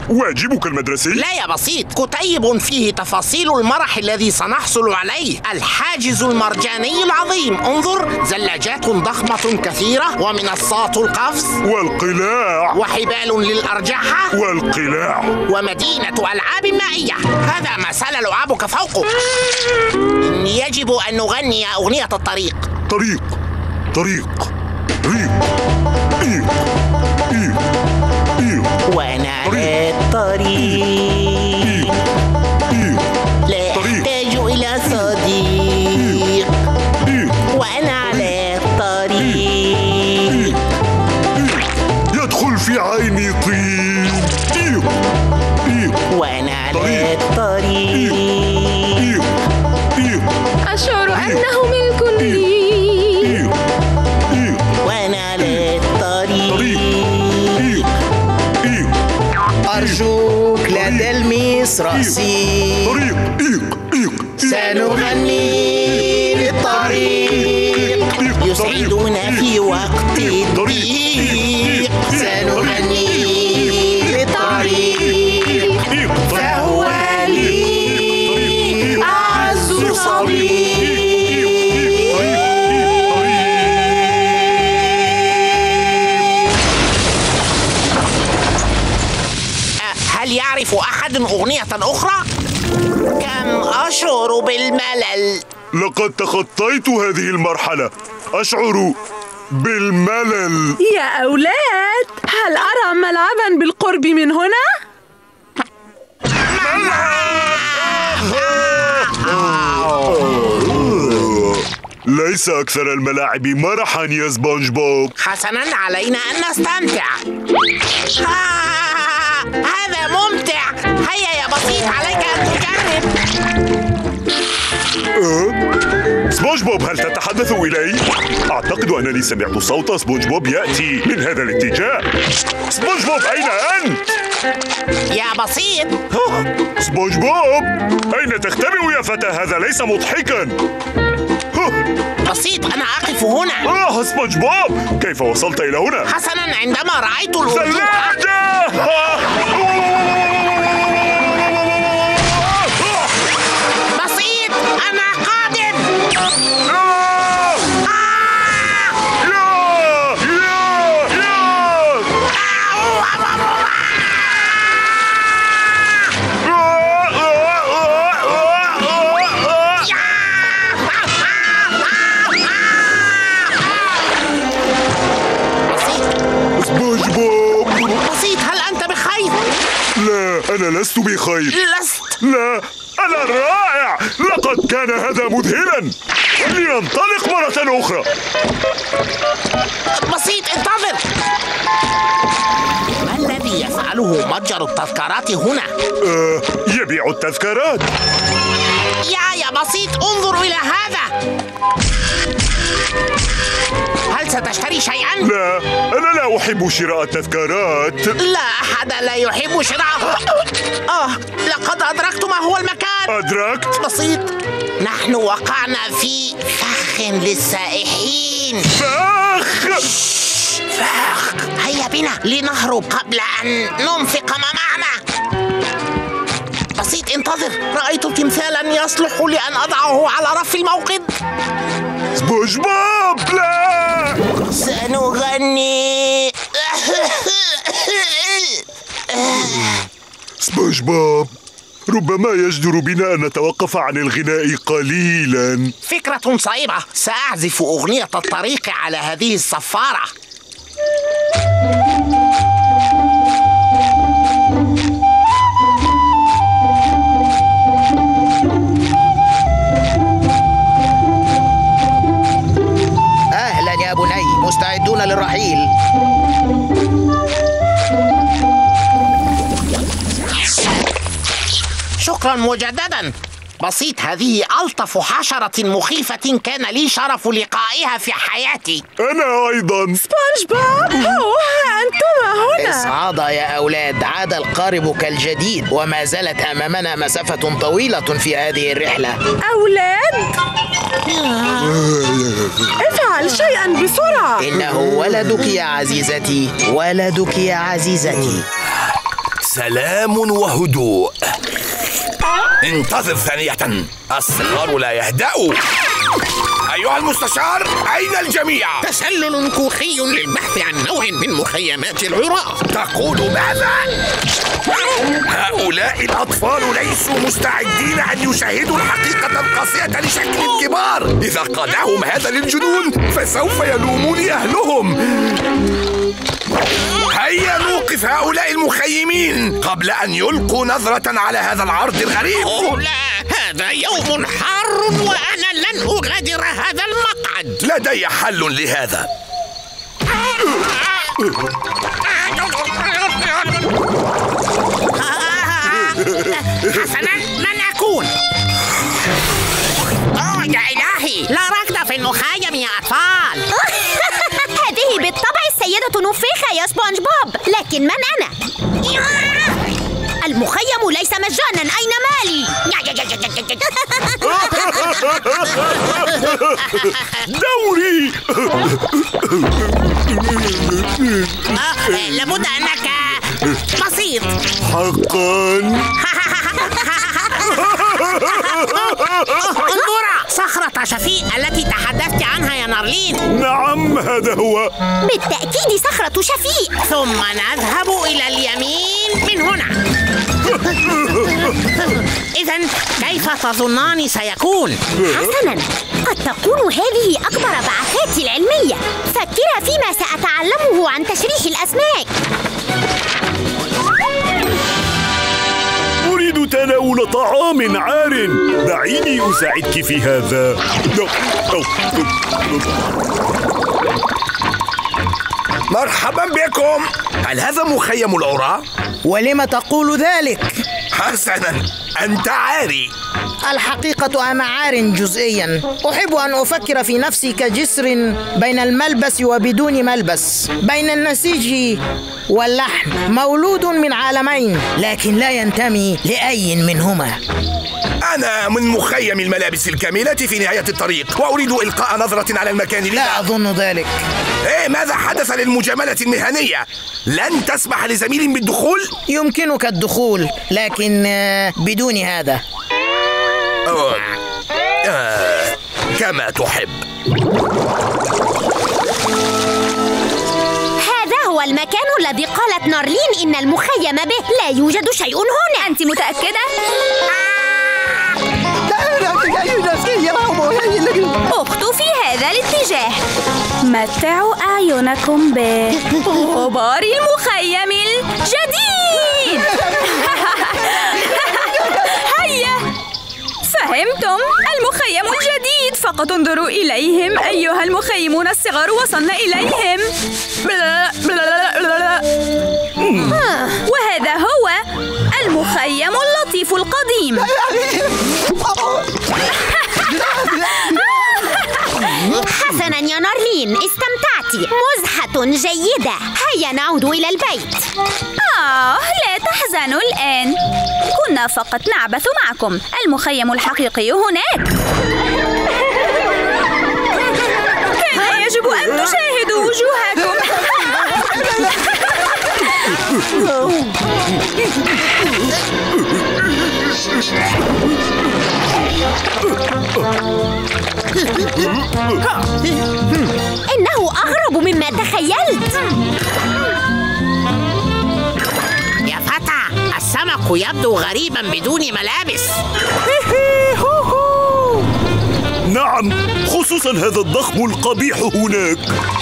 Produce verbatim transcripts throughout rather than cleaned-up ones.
واجبك المدرسي؟ لا يا بسيط، كتيب فيه تفاصيل المرح الذي سنحصل عليه. الحاجز المرجاني العظيم، انظر، زلاجات ضخمة كثيرة، ومنصات القفز، والقلاع، وحبال للأرجحة، والقلاع، ومدينة ألعاب مائية. هذا ما سال لعابك فوقه. يجب أن نغني أغنية الطريق. طريق طريق ريق إيق إيق إيق وأنا على الطريق لا أحتاج إلى صديق. وأنا على الطريق يدخل في عيني طين. إيق إيق وأنا على الطريق أشعر أنه ملك لي. وأنا على الطريق أرجوك لا تلمس رأسي. طريق إيق إيق سنغني للطريق يسعدنا في وقت الضيق. سنغني للطريق فهو لي أعز صديق. هل يعرف أحد أغنية أخرى؟ كم أشعر بالملل. لقد تخطيت هذه المرحلة، أشعر بالملل. يا أولاد، هل أرى ملعبا بالقرب من هنا؟ ليس أكثر الملاعب مرحا يا سبونج بوب. حسناً، علينا أن نستمتع. آه، هذا ممتع. هيا يا بسيط، عليك أن تجرب. أه؟ سبونج بوب، هل تتحدث إلي؟ أعتقد أنني سمعت صوت سبونج بوب يأتي من هذا الاتجاه. سبونج بوب، أين أنت؟ يا بسيط. سبونج بوب، أين تختبئ يا فتى؟ هذا ليس مضحكاً. بسيط، أنا أقف هنا. آه سبونج بوب، كيف وصلت إلى هنا؟ حسناً، عندما رأيت الوضوء. ثلاجة! بسيط، أنا قادم. بسيط، هل أنت بخير؟ لا، أنا لست بخير. لست؟ لا، أنا رائع. لقد كان هذا مذهلا. لننطلق مرة أخرى. بسيط، انتظر. ما الذي يفعله متجر التذكارات هنا؟ أه، يبيع التذكارات. يا يا بسيط، انظر إلى هذا. هل ستشتري شيئا؟ لا، أنا لا أحب شراء التذكارات. لا أحد لا يحب شراء. آه، لقد أدركت ما هو المكان. أدركت؟ بسيط، نحن وقعنا في فخ للسائحين. فخ؟ فخ. هيا بنا لنهرب قبل أن ننفق ما معنا. بسيط، انتظر. رأيت تمثالا يصلح لأن أضعه على رف الموقد. سبونج بوب، لا! سنغني. سبونج بوب، ربما يجدر بنا أن نتوقف عن الغناء قليلا. فكرة صائبة. سأعزف أغنية الطريق على هذه الصفارة. أهلا يا بني، مستعدون للرحيل. شكرا مجددا. بسيط، هذه ألطف حشرة مخيفة كان لي شرف لقائها في حياتي. أنا أيضا. سبونج بوب، هو أنتما هنا. إسعادا يا أولاد، عاد القارب كالجديد، وما زالت أمامنا مسافة طويلة في هذه الرحلة. أولاد، افعل شيئا بسرعة. إنه ولدك يا عزيزتي، ولدك يا عزيزتي. سلام وهدوء. انتظر ثانية، الصغار لا يهدأوا. أيها المستشار، أين الجميع؟ تسلل كوخي للبحث عن نوع من مخيمات العراة. تقول ماذا؟ هؤلاء الأطفال ليسوا مستعدين أن يشاهدوا الحقيقة القاسية لشكل الكبار. إذا قادهم هذا للجنون فسوف يلومون أهلهم. هيا نوقف هؤلاء المخيمين قبل أن يلقوا نظرة على هذا العرض الغريب. أوه لا، هذا يوم حار وأنا لن أغادر هذا المقعد. لدي حل لهذا. حسنا، من أكون؟ أوه يا إلهي، لا ركض في المخيم يا أطفال. هذه بالطبع السيدة نفيخة يا سبونج بوب، لكن من أنا؟ المخيم ليس مجانا، أين مالي؟ دوري. آه، لابد أنك بسيط. حقا. انظر، صخرة شفيق التي تحدثت عنها يا نارلين. نعم، هذا هو. بالتأكيد صخرة شفيق. ثم نذهب إلى اليمين من هنا. إذن كيف تظنان سيكون؟ حسنا، قد تكون هذه أكبر بعثاتي العلمية. فكرا فيما سأتعلمه عن تشريح الأسماك. أريد تناول طعام عار. دعيني أساعدك في هذا. مرحبا بكم. هل هذا مخيم العراة؟ ولم تقول ذلك؟ حسنا، أنت عاري. الحقيقة أنا عار جزئيا. أحب أن أفكر في نفسي كجسر بين الملبس وبدون ملبس، بين النسيج واللحم، مولود من عالمين لكن لا ينتمي لأي منهما. أنا من مخيم الملابس الكاملة في نهاية الطريق، وأريد إلقاء نظرة على المكان. لا أظن ذلك. إيه، ماذا حدث للمجاملة المهنية؟ لن تسمح لزميل بالدخول؟ يمكنك الدخول، لكن بدون هذا. أوه. آه. كما تحب. هذا هو المكان الذي قالت نارلين إن المخيم به. لا يوجد شيء هنا. أنت متأكدة؟ اخطوا في هذا الاتجاه. متعوا أعينكم بغبار المخيم الجديد. هيا، فهمتم؟ المخيم الجديد. فقط انظروا إليهم أيها المخيمون الصغار، وصلنا إليهم. وهذا هو المخيم اللطيف القديم. حسنا يا نارلين، استمتعتي. مزحة جيدة. هيا نعود إلى البيت. آه، لا تحزنوا الآن، كنا فقط نعبث معكم. المخيم الحقيقي هناك. كان يجب أن تشاهدوا وجوهكم. إنه أغرب مما تخيلت. يا فتى، السمك يبدو غريبا بدون ملابس. نعم، خصوصا هذا الضخم القبيح هناك.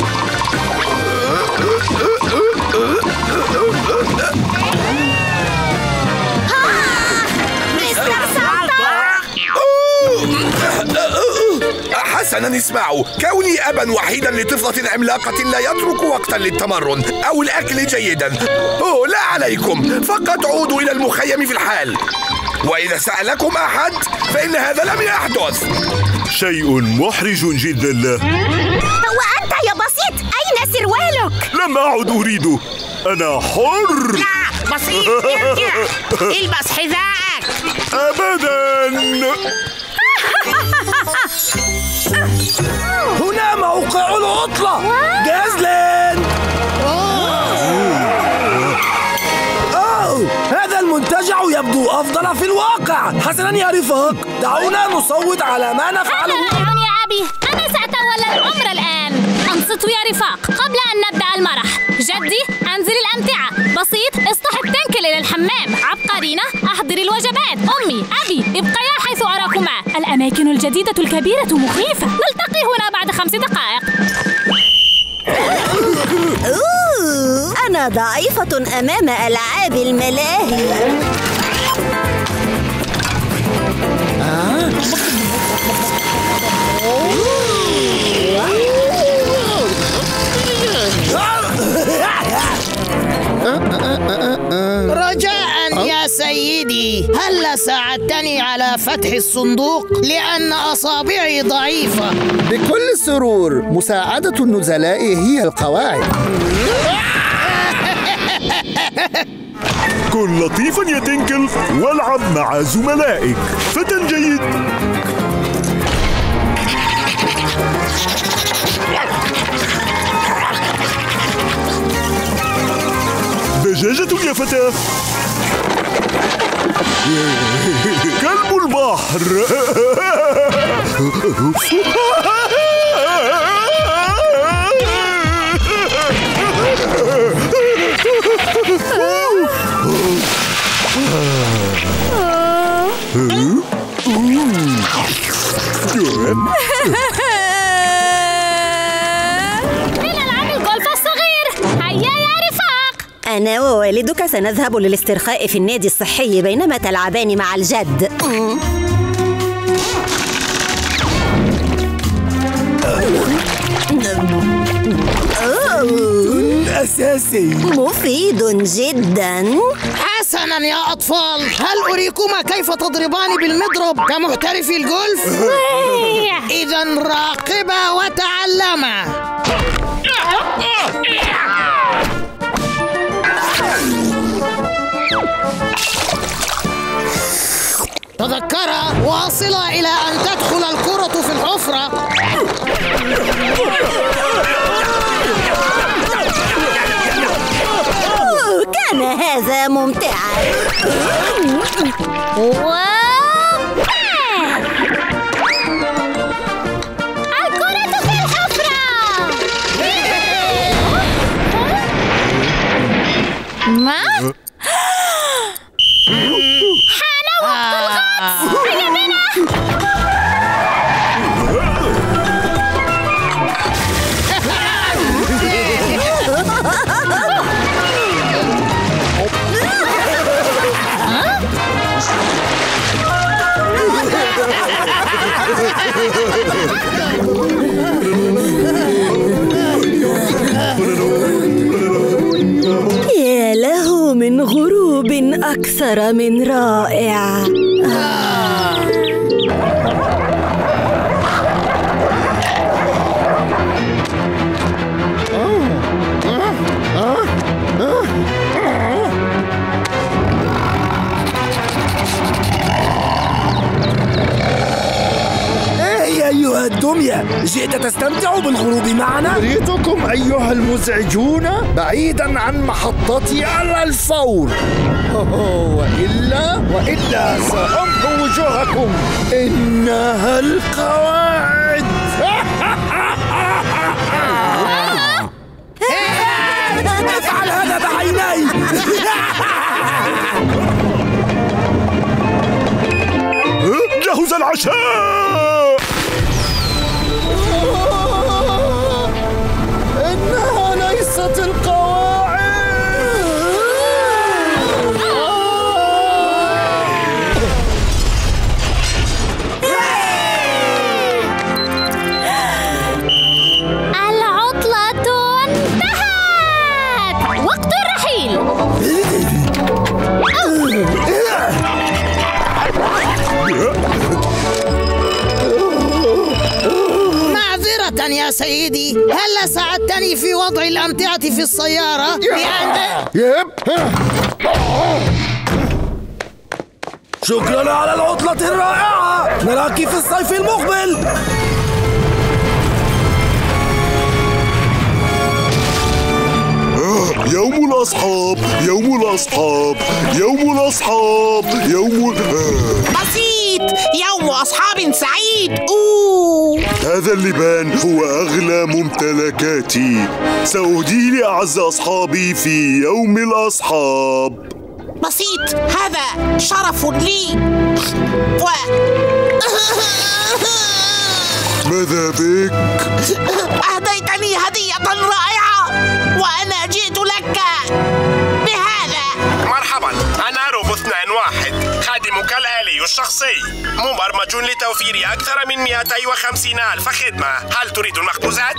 حسنا، اسمعوا. كوني أبا وحيدا لطفلة عملاقة لا يترك وقتا للتمرن أو الأكل جيدا. أوه، لا عليكم، فقط عودوا إلى المخيم في الحال. وإذا سألكم أحد فإن هذا لم يحدث. شيء محرج جدا. له. وأنت يا بسيط، أين سروالك؟ لم أعد أريده، أنا حر. لا بسيط، ارجع. البس حذاءك. أبدا. هنا موقع العطلة. جازلين. أوه. يبدو أفضل في الواقع. حسنا يا رفاق، دعونا نصوت على ما نفعله. هلا يا أبي، أنا سأتولى الأمر الآن. أنصتوا يا رفاق قبل أن نبدأ المرح. جدي أنزل الأمتعة. بسيط اصطحب تنكل إلى الحمام. عبقرينة أحضر الوجبات. أمي أبي ابقيا حيث أراكما. الأماكن الجديدة الكبيرة مخيفة. نلتقي هنا بعد خمس دقائق. أنا ضعيفة أمام ألعاب الملاهي. رجاء يا سيدي، هل ساعدتني على فتح الصندوق لأن أصابعي ضعيفة؟ بكل سرور. مساعدة النزلاء هي القواعد. كن لطيفا يا تنكل والعب مع زملائك. فتى جيد. دجاجة يا فتى. كلب البحر. لنلعب الجولف الصغير. هيا يا رفاق. أنا ووالدك سنذهب للاسترخاء في النادي الصحي بينما تلعبان مع الجد. أساسي مفيد جدا. حسنا يا أطفال، هل أريكما كيف تضربان بالمضرب كمحترفي الجولف؟ إذا راقبا وتعلما. تذكرا، واصلا إلى أن تدخل الكرة في الحفرة. كان هذا ممتعا. الكرة في الحفرة. ما؟ حان وقت الغطس. هيا بنا. يا له من غروب أكثر من رائع. أيها الدمية، جئت تستمتع بالغروب معنا؟ أريدكم أيها المزعجون بعيدا عن محطتي على الفور. وإلا وإلا سأمحو وجوهكم. إنها القواعد. افعل هذا بعيني. جهز العشاء. إنها ليست القواعد. العطلة انتهت. وقت الرحيل. معذرة يا سيدي، هل ساعدتني في وضع الأمتعة في السيارة؟ يب. شكرا على العطلة الرائعة. نراك في الصيف المقبل. يوم الأصحاب، يوم الأصحاب، يوم الأصحاب، يوم بسيط، يوم أصحاب سعيد. أوه. هذا اللبان هو أغلى ممتلكاتي، سأهديه لأعز أصحابي في يوم الأصحاب. بسيط، هذا شرف لي. و... ماذا بك؟ أهديتني هدية رائعة وأنا جئت لك بهذا. مرحبا، أنا روبو اثنين واحد، خادمك الآلي الشخصي، مبرمج لتوفير أكثر من مئتين وخمسين ألف خدمة. هل تريد المخبوزات؟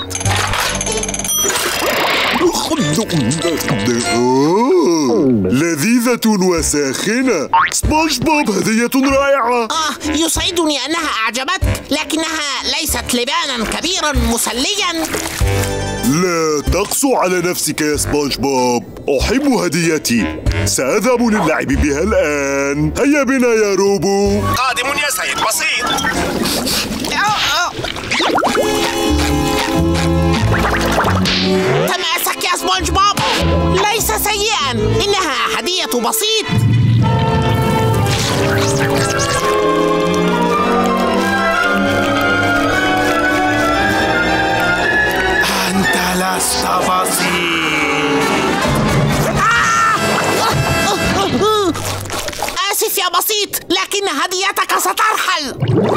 لذيذة وساخنة. سبونج بوب، هدية رائعة. آه، يسعدني أنها أعجبتك، لكنها ليست لبانا كبيرا مسليا. لا تقسو على نفسك يا سبونج بوب، أحب هديتي، سأذهب للعب بها الآن. هيا بنا يا روبو. قادم يا سيد بسيط. تماسك يا سبونج بوب، ليس سيئا، إنها هدية بسيط. أنت لست بسيط. آسف يا بسيط، لكن هديتك سترحل.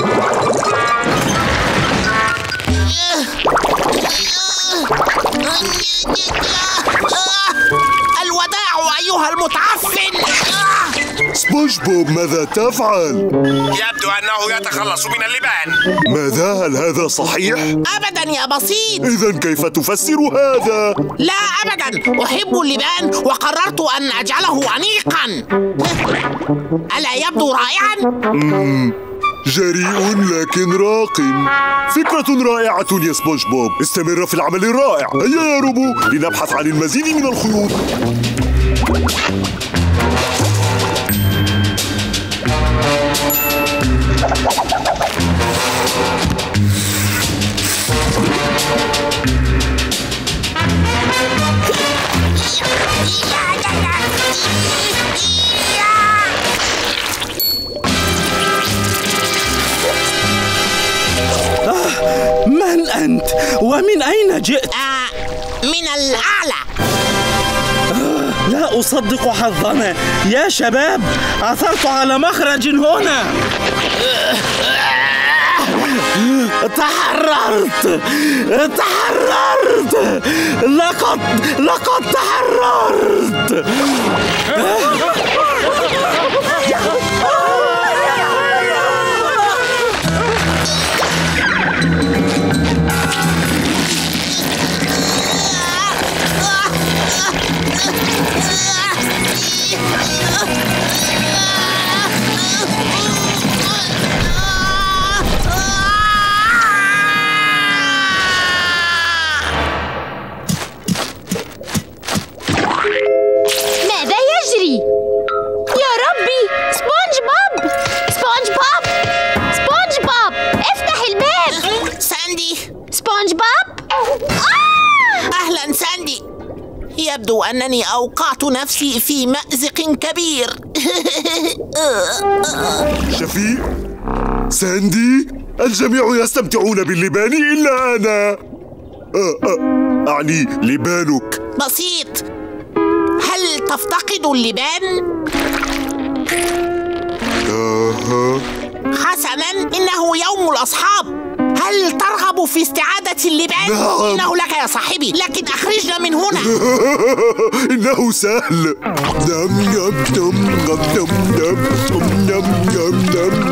الوداع أيها المتعفن. سبونج بوب، ماذا تفعل؟ يبدو أنه يتخلص من اللبان. ماذا؟ هل هذا صحيح؟ أبدا يا بسيط. إذا كيف تفسر هذا؟ لا أبدا، أحب اللبان وقررت أن أجعله أنيقا. ألا يبدو رائعا؟ مم. جريء لكن راق. فكرة رائعة يا سبونج بوب، استمر في العمل الرائع. هيا يا روبو لنبحث عن المزيد من الخيوط. من أنت؟ ومن أين جئت؟ آه، من الأعلى. آه، لا أصدق حظنا يا شباب، عثرت على مخرج هنا. تحررت تحررت لقد لقد تحررت. ماذا يجري؟ يا ربي، سبونج بوب! سبونج بوب! سبونج بوب! افتح الباب! ساندي! سبونج بوب! آه! أهلا ساندي، يبدو أنني أوقعت نفسي في مأزق كبير. شفيق، ساندي، الجميع يستمتعون باللبان إلا أنا. أه أه أعني لبانك. بسيط، هل تفتقد اللبان؟ آه. حسناً، إنه يوم الأصحاب. هل ترغب في استعادة اللبان؟ نعم. إنه لك يا صاحبي، لكن أخرجنا من هنا. إنه سهل. نم نم نم نم نم نم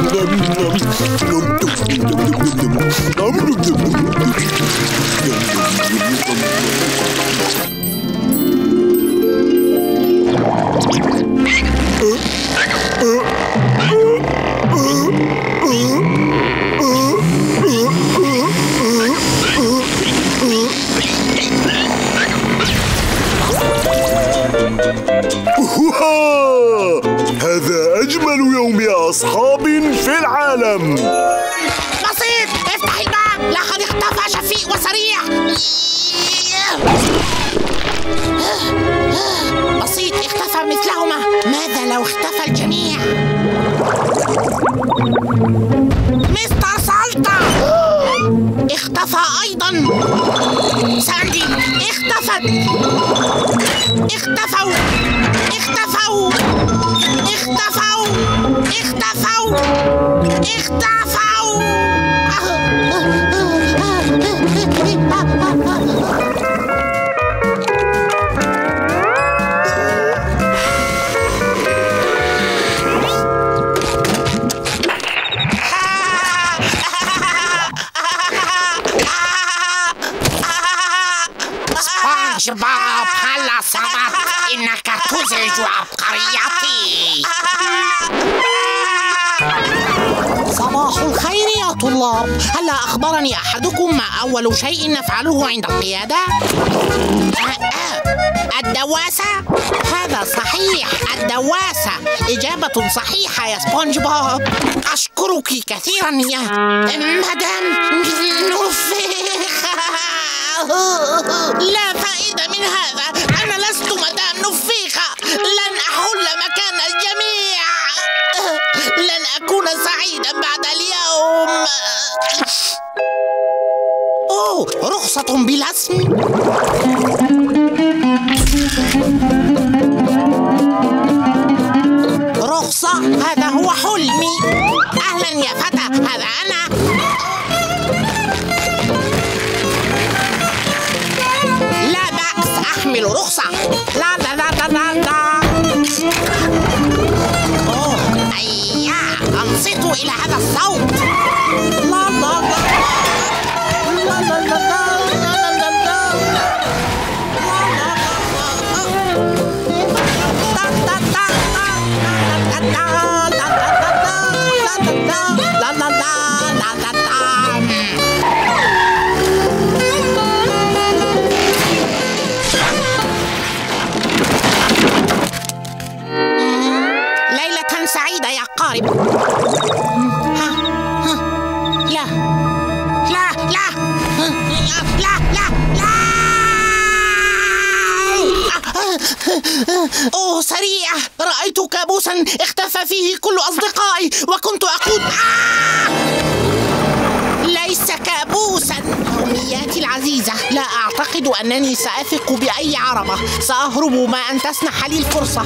نم نم هذا أجمل يوم أصحاب في العالم. بسيط، افتح الباب، لقد اختفى شفيق وسريع. اختفى مثلهما. ماذا لو اختفى الجميع؟ مستر سالتا اختفى أيضا. ساندي اختفت. اختفوا اختفوا اختفوا اختفوا اختفوا سبونج بوب هلا صبحت، إنك تزعج عبقريتي. صباح الخير يا طلاب. هل أخبرني أحدكم ما أول شيء نفعله عند القيادة؟ آه آه. الدواسة؟ هذا صحيح، الدواسة. إجابة صحيحة يا سبونج بوب. أشكرك كثيرا يا مدام نفيخة. لا فائدة من هذا، أنا لست مدام نفيخة. لن أحل مكان الجميع. لن أكون سعيدا بعد اليوم. أوه، رخصة بلا اسم. رخصة؟ هذا هو حلمي. أهلا يا فتى، هذا أنا. لا بأس، أحمل رخصة. لا لا لا لا لا لا. أوه أيا، أنصتوا إلى هذا الصوت. لا لا لا لا لا لا ليلة سعيدة يا قارب. ها ها لا لا لا لا لا لا. أوه سريع، رأيت كابوسا اختفى فيه كل أصدقائي وكنت أقول آه! ليس كابوسا. أمنياتي العزيزة، لا أعتقد أنني سأثق بأي عربة. سأهرب ما أن تسنح لي الفرصة.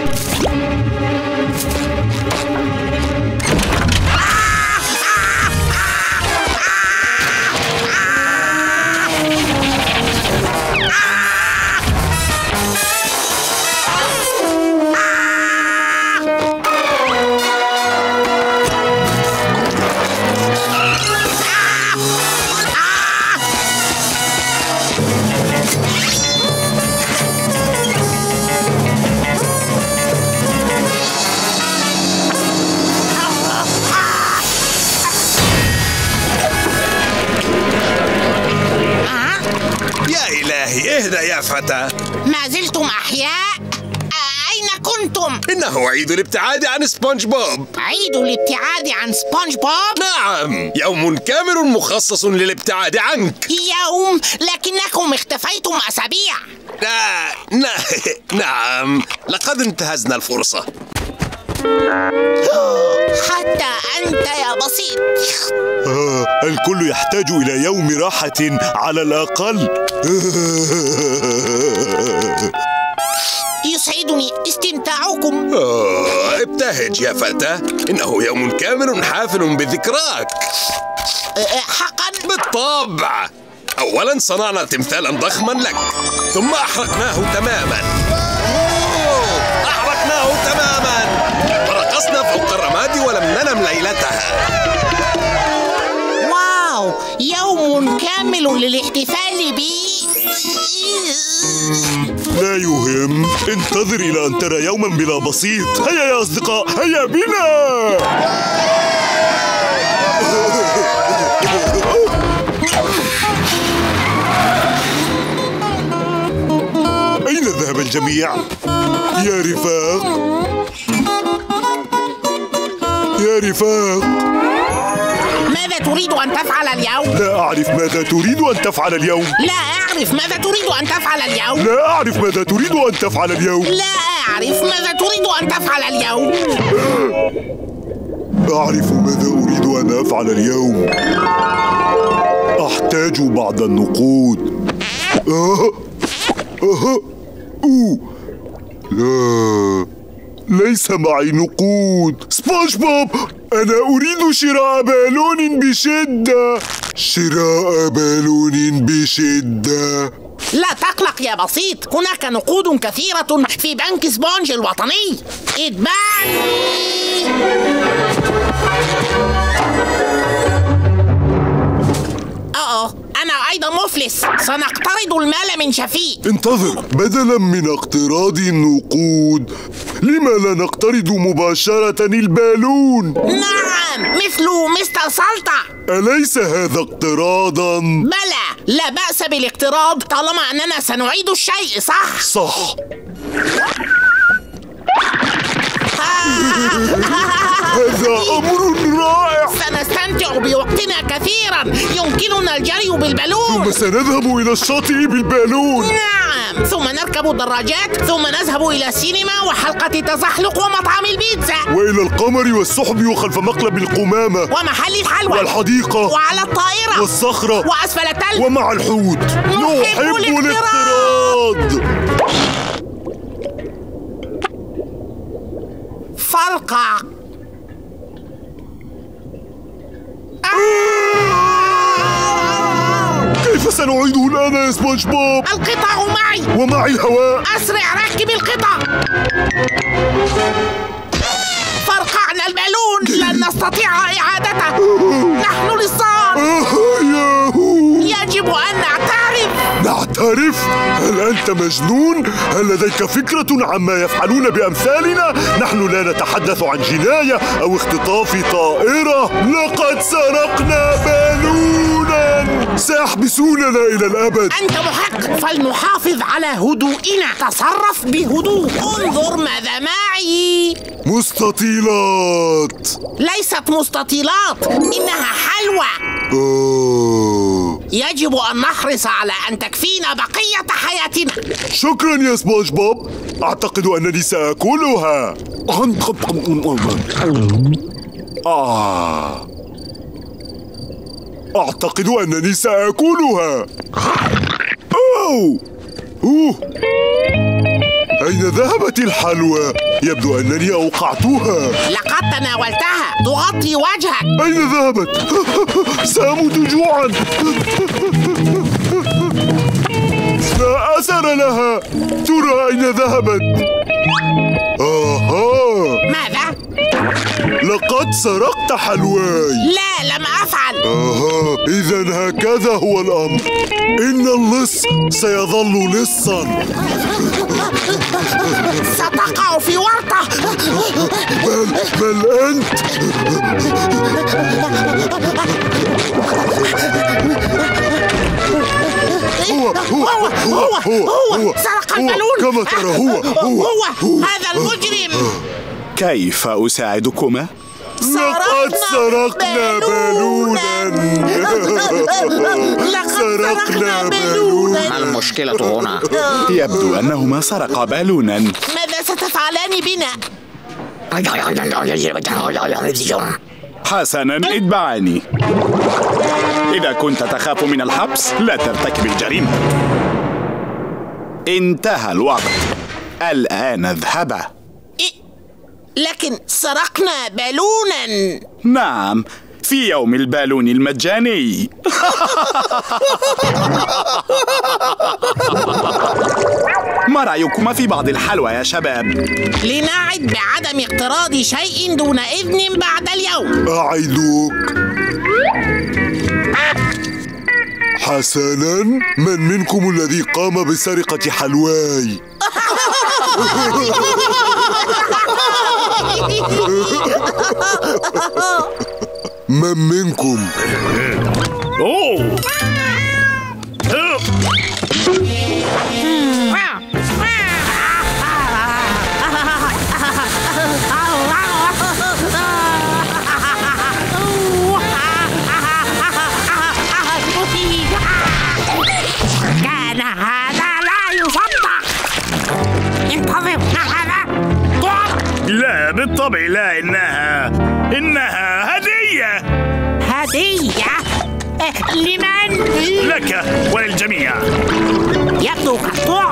اهدأ يا فتى. ما زلتم أحياء؟ أين كنتم؟ إنه عيد الابتعاد عن سبونج بوب. عيد الابتعاد عن سبونج بوب؟ نعم، يوم كامل مخصص للابتعاد عنك. يوم؟ لكنكم اختفيتم أسابيع. لا نا... نعم، لقد انتهزنا الفرصة. حتى أنت يا بسيط. آه، الكل يحتاج إلى يوم راحة على الأقل. يسعدني استمتاعكم. آه، ابتهج يا فتى، إنه يوم كامل حافل بذكراك. حقا؟ بالطبع. أولا صنعنا تمثالا ضخما لك، ثم أحرقناه تماما. أوه، أحرقناه تماما. ورقصنا فوق الرماد ولم ننم ليلتها. واو، يوم كامل للاحتفال بي. لا يهم، انتظر إلى أن ترى يوما بلا بسيط. هيا يا أصدقاء، هيا بنا. أين ذهب الجميع؟ يا رفاق، يا رفاق، ماذا تريد أن تفعل اليوم؟ لا أعرف ماذا تريد أن تفعل اليوم. لا أعرف ماذا تريد أن تفعل اليوم. لا أعرف ماذا تريد أن تفعل اليوم. لا أعرف ماذا تريد أن تفعل اليوم. أعرف ماذا أريد أن أفعل اليوم. أحتاج بعض النقود. آه. آه. أوه. لا، ليس معي نقود. سبونج بوب، أنا أريد شراء بالون بشدة. شراء بالون بشدة. لا تقلق يا بسيط، هناك نقود كثيرة في بنك سبونج الوطني. اتبعني. أوه، أنا أيضا مفلس. سنقترض المال من شفيق. انتظر، بدلا من اقتراض النقود لما لا نقترض مباشرة البالون؟ نعم، مثل مستر سلطة. أليس هذا اقتراضا؟ بلى، لا بأس بالاقتراض طالما أننا سنعيد الشيء، صح؟ صح. هذا أمر رائع. سنستمتع بوقتنا كثيرا. يمكننا الجري بالبالون، ثم سنذهب إلى الشاطئ بالبالون. نعم، ثم نركب الدراجات، ثم نذهب إلى السينما وحلقة التزحلق ومطعم البيتزا، وإلى القمر والسحب وخلف مقلب القمامة ومحل الحلوى والحديقة وعلى الطائرة والصخرة وأسفل التل ومع الحوت. نحب الاقتراض. فرقع. كيف سنعيده الآن يا سبونج بوب؟ القطع معي ومعي الهواء. أسرع، ركب القطع. فرقعنا البالون، لن نستطيع إعادته. نحن للصان. يجب أن نعترف. نعترف؟ هل أنت مجنون؟ هل لديك فكرة عما يفعلون بأمثالنا؟ نحن لا نتحدث عن جناية أو اختطاف طائرة. لقد سرقنا بالونا، سيحبسوننا إلى الأبد. أنت محق، فلنحافظ على هدوئنا. تصرف بهدوء. انظر ماذا معي. مستطيلات. ليست مستطيلات، إنها حلوى. أوه. يجب أن نحرص على أن تكفينا بقية حياتنا. شكرا يا سبونج بوب، أعتقد أنني سأكلها. آه. أعتقد أنني سأكلها. أوه. أوه. أين ذهبت الحلوى؟ يبدو أنني أوقعتها. لقد تناولتها، تغطي وجهك. أين ذهبت؟ سأموت جوعا. لا أثر لها. ترى أين ذهبت؟ آها. ماذا؟ لقد سرقت حلواي. لا، لم أفعل. آها، إذا هكذا هو الأمر. إن اللص سيظل لصا. ستقع في ورطة. بل بل أنت. هو هو هو هو هو سرق البالون. كما ترى هو هو هو هذا المجرم. كيف أساعدكما؟ لقد سرقنا بالونا. سرقنا بالونا. ما المشكلة هنا؟ يبدو أنهما سرقا بالونا. ماذا ستفعلان بنا؟ حسنا، اتبعني. إذا كنت تخاف من الحبس لا ترتكب الجريمة. انتهى الوضع، الآن اذهبا. لكن سرقنا بالونا. نعم، في يوم البالون المجاني. ما رأيكما في بعض الحلوى يا شباب؟ لنعد بعدم اقتراض شيء دون إذن بعد اليوم. أعدك. حسنا، من منكم الذي قام بسرقة حلواي؟ من منكم؟ أوه. كان هذا لا يصدق. انتظر، هذا بالطبع لا، إنها إنها هدية. هدية؟ لمن؟ لك وللجميع. يبدو كالطعم.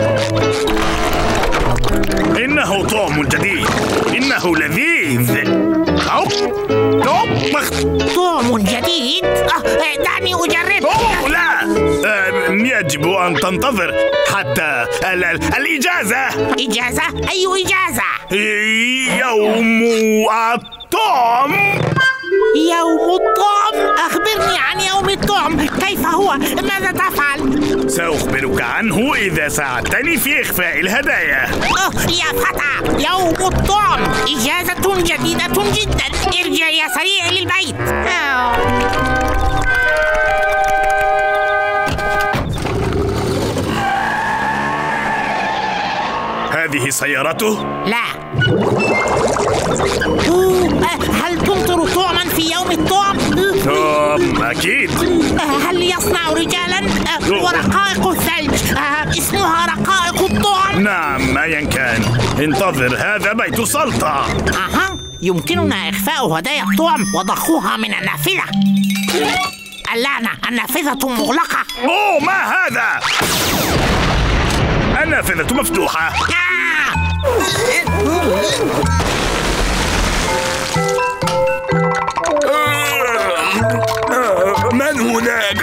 إنه طعم جديد، إنه لذيذ. أو طعم طعم جديد؟ أه دعني أجربه. أوه لا، أه يجب أن تنتظر حتى ال ال الإجازة. إجازة؟ أي إجازة؟ يوم الطعم. يوم الطعم؟ أخبرني عن يوم الطعم، كيف هو؟ ماذا تفعل؟ سأخبرك عنه إذا ساعدتني في إخفاء الهدايا. أوه يا فتى، يوم الطعم إجازة جديدة جدا. ارجع يا سريع للبيت. هذه سيارته؟ لا. هل تمطر طعما في يوم الطعم؟ طعم أكيد. هل يصنع رجالا ورقائق الثلج اسمها رقائق الطعم؟ نعم أيا كان، انتظر، هذا بيت سلطة. أها، يمكننا إخفاء هدايا الطعم وضخوها من النافذة. اللعنة، النافذة مغلقة. أوه ما هذا؟ النافذة مفتوحة. من هناك؟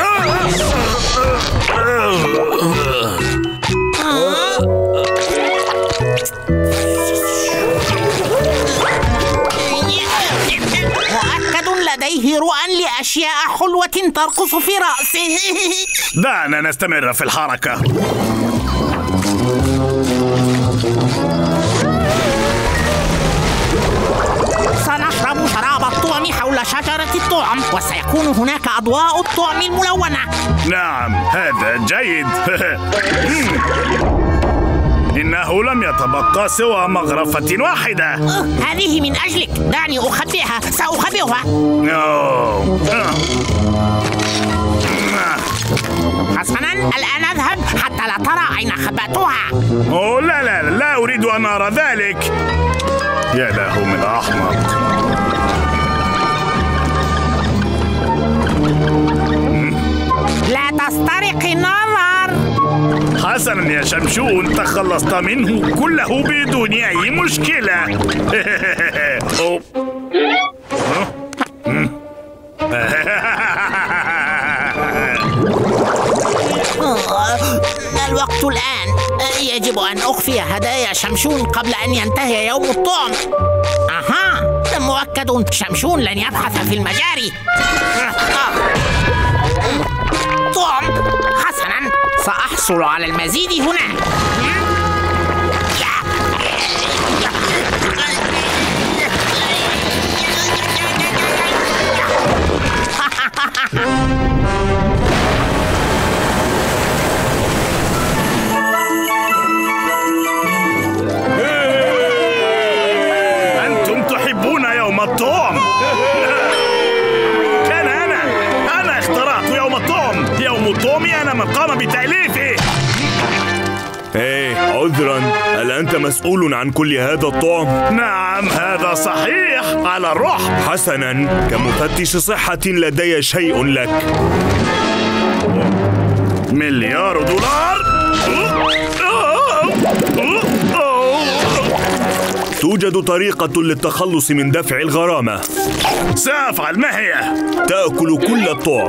مؤكد لديه رؤى لأشياء حلوة ترقص في رأسه. دعنا نستمر في الحركة. سنشرب شراب الطعم حول شجرة الطعم، وسيكون هناك أضواء الطعم الملونة. نعم هذا جيد. إنه لم يتبقى سوى مغرفة واحدة. هذه من أجلك، دعني أخبئها، سأخبئها. حسنا، الآن أذهب حتى لا ترى أين خبأتها. أوه لا لا لا أريد أن أرى ذلك. يا له من أحمق. لا تسترق النظر. حسنا يا شمشون، تخلصت منه كله بدون أي مشكلة. الوقت الآن، يجب أن أخفي هدايا شمشون قبل أن ينتهي يوم الطعم. أها، مؤكد شمشون لن يبحث في المجاري. طعم، حسنا، سأحصل على المزيد هنا. أنتم تحبون يوم الطعم. كان أنا أنا اخترعت يوم الطعم. يوم الطعم أنا من قام بتأليفه. ايه عذرا، هل أنت مسؤول عن كل هذا الطعم؟ نعم هذا صحيح على الروح. حسنا، كمفتش صحة لدي شيء لك. مليار دولار؟ توجد طريقة للتخلص من دفع الغرامة. سأفعل، ما هي؟ تأكل كل الطعم.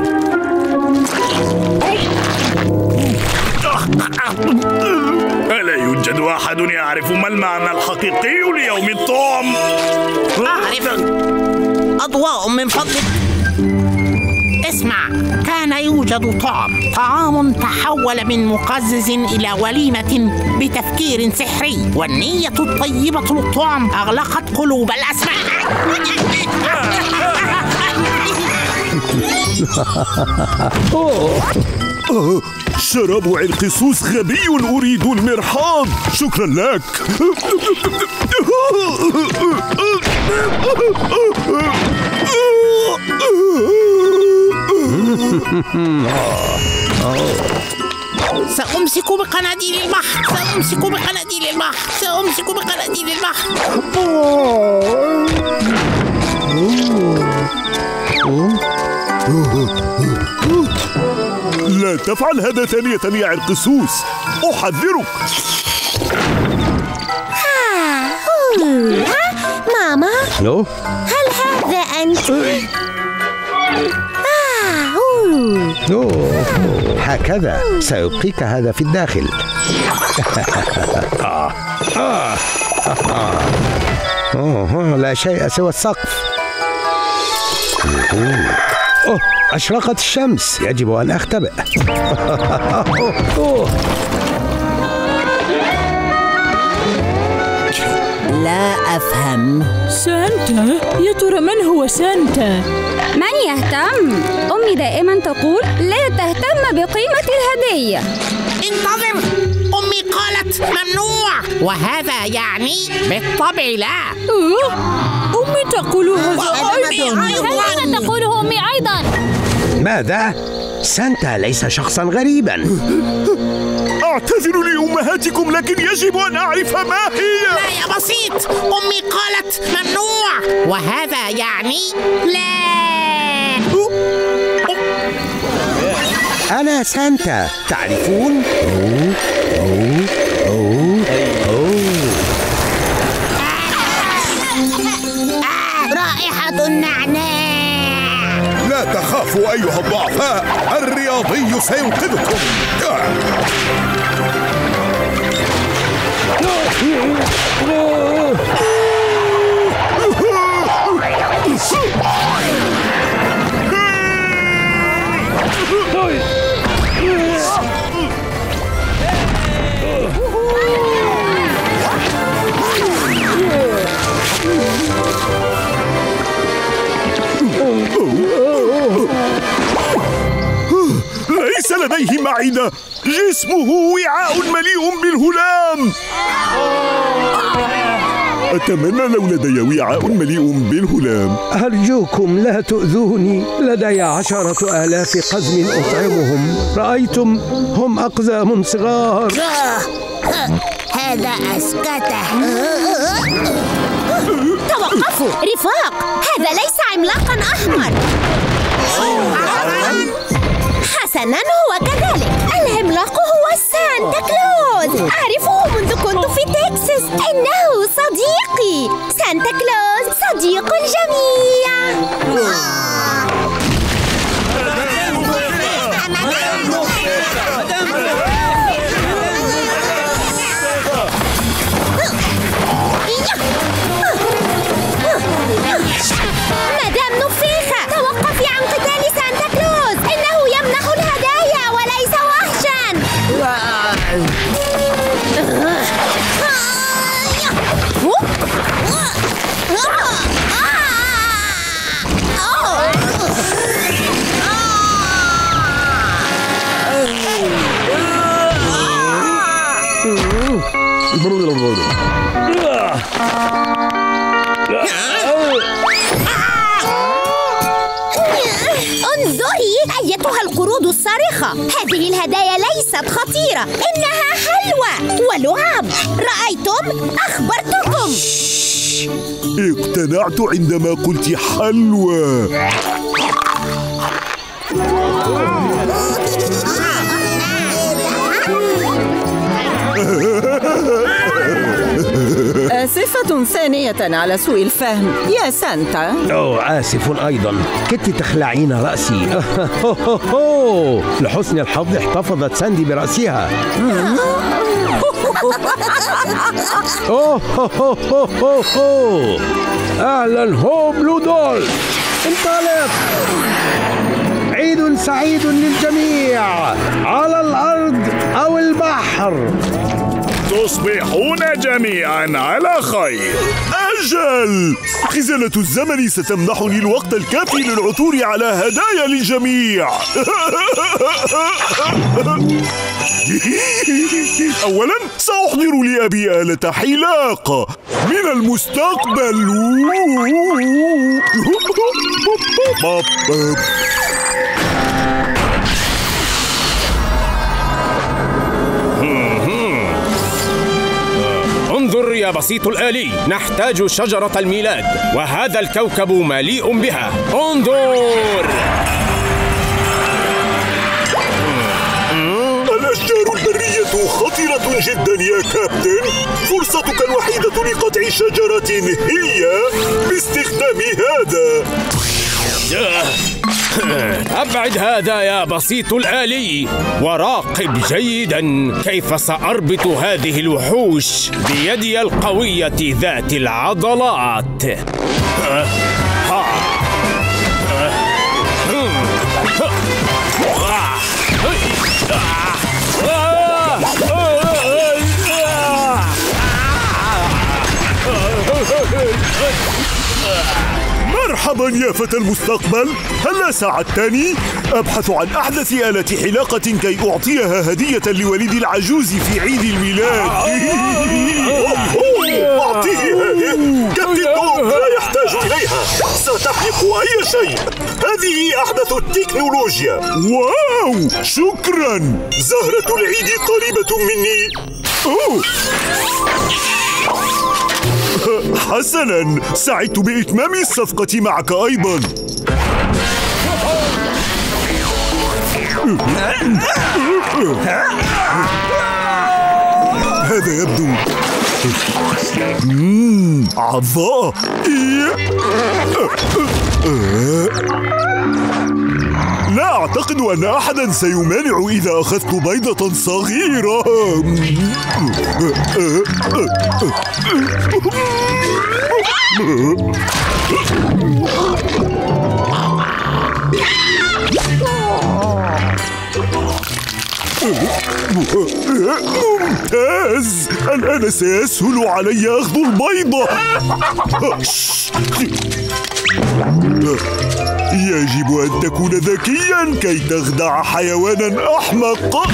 ألا يوجد أحد يعرف ما المعنى الحقيقي ليوم الطعم؟ أعرف. أضواء من فضلك. اسمع، كان يوجد طعم طعام تحول من مقزز إلى وليمة بتفكير سحري، والنية الطيبة للطعم أغلقت قلوب الأسماء. شراب عرقسوس غبي، أريد المرحاض. شكرا لك. سأمسك بقناديل البحر، سأمسك بقناديل البحر، سأمسك بقناديل البحر. لا تفعل هذا ثانية يا عرقسوس، أحذرك. ماما، الو، هل هذا أنت؟ أوه. هكذا سيبقيك هذا في الداخل. أوه. لا شيء سوى السقف. أوه. أشرقت الشمس، يجب أن أختبئ. لا أفهم. سانتا؟ يا ترى من هو سانتا؟ من يهتم؟ أمي دائما تقول لا تهتم بقيمة الهدية. انتظر، أمي قالت ممنوع، وهذا يعني بالطبع لا. أوه. أمي تقول هذا أيضا. هذا تقوله أمي أيضا. ماذا؟ سانتا ليس شخصا غريبا. أعتذر لأمهاتكم، لكن يجب أن أعرف ما هي. لا يا بسيط، أمي قالت ممنوع، وهذا يعني لا. أنا سانتا، تعرفون؟ أوه. أوه. أوه. أوه. رائحة النعناع. لا تخافوا أيها الضعفاء، الرياضي سينقذكم. ليس لديه معدة، جسمه وعاء مليء بالهلام. أتمنى لو لدي وعاء مليء بالهلام. أرجوكم لا تؤذوني، لدي عشرة آلاف قزم أطعمهم. رأيتم، هم أقزام صغار. هذا أسكته. توقفوا رفاق، هذا ليس عملاقا أحمر. حسنا، هو كذلك. العملاق هو سانتا كلوز، أعرفه منذ كنت في تكساس. إنه صديقي. سانتا كلوز صديق الجميع. مدام نفيخة، توقفي عن قتال سانتا كلوز، إنه يمنح الهدايا وليس وحشا. انظري أيتها القرود الصارخة، هذه الهدايا ليست خطيرة، إنها حلوى ولعب. رأيتم؟ أخبرتكم. اقتنعت عندما قلت حلوى. آسفة ثانية على سوء الفهم يا سانتا. أوه، آسف أيضا، كنت تخلعين رأسي. لحسن الحظ احتفظت ساندي برأسها. أوه أهلا، هو بلودول، انطلق. عيد سعيد للجميع على الأرض أو البحر. تصبحون جميعا على خير. أجل، خزانة الزمن ستمنحني الوقت الكافي للعثور على هدايا للجميع. أولا سأحضر لأبي آلة حلاقة من المستقبل. يا بسيط الآلي، نحتاج شجرة الميلاد، وهذا الكوكب مليء بها. انظر! الأشجار البرية خطرة جدا يا كابتن. فرصتك الوحيدة لقطع شجرة هي باستخدام هذا. أبعد هذا يا بسيط الآلي، وراقب جيدا كيف سأربط هذه الوحوش بيدي القوية ذات العضلات. مرحبا يا فتى المستقبل، هل ساعدتني؟ أبحث عن أحدث آلة حلاقة كي أعطيها هدية لوليدي العجوز في عيد الميلاد. أعطيه هذه. كابتن دوغ لا يحتاج إليها، ستحلق أي شيء. هذه أحدث التكنولوجيا. واو، شكرا. زهرة العيد قريبة مني. أوه. حسناً، سعدت بإتمام الصفقة معك أيضاً. هذا يبدو مم، عضاء. لا أعتقد أن أحداً سيمانع إذا أخذت بيضة صغيرة. ممتاز، الآن سيسهل علي أخذ البيضة. يجب أن تكون ذكياً كي تخدع حيوانا أحمق.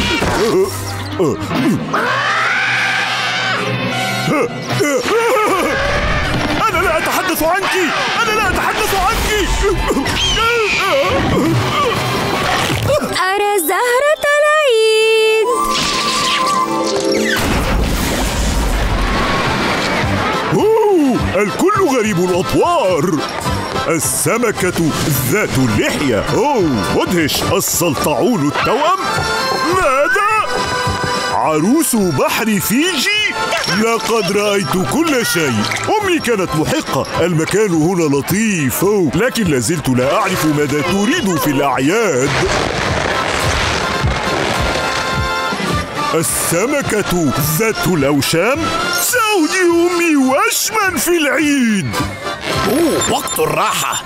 أنا لا أتحدث عنك، أنا لا أتحدث عنك. أرى زهرة العيد. أوه، الكل غريب الأطوار. السمكة ذات اللحية. أوه، مدهش. السلطعون التوأم. ماذا؟ عروس بحر فيجي؟ لقد رأيت كل شيء. أمي كانت محقة. المكان هنا لطيف. أوه، لكن لازلت لا أعرف ماذا تريد في الأعياد. السمكة ذات الأوشام؟ سأهدي أمي وشما في العيد. أوه، وقت الراحة.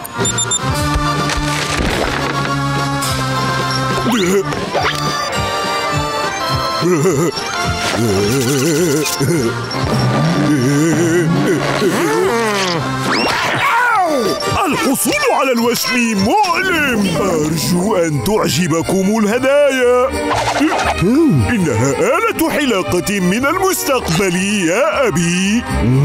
الحصول على الوشم مؤلم. أرجو أن تعجبكم الهدايا. إنها آلة حلاقة من المستقبل يا أبي.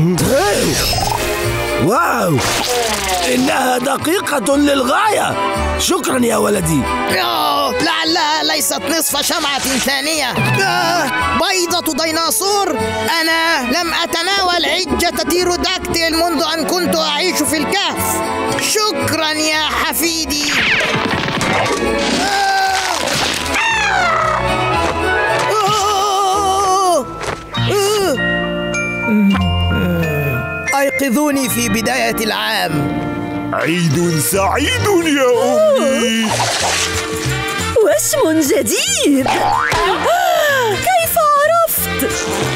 واو، إنها دقيقة للغاية. شكرا يا ولدي. لعلها ليست نصف شمعة ثانية. بيضة ديناصور. أنا لم أتناول عجة تيروداكتيل منذ أن كنت أعيش في الكهف. شكرا يا حفيدي. أيقظوني في بداية العام. عيد سعيد يا أمي. وشم جديد. كيف عرفت؟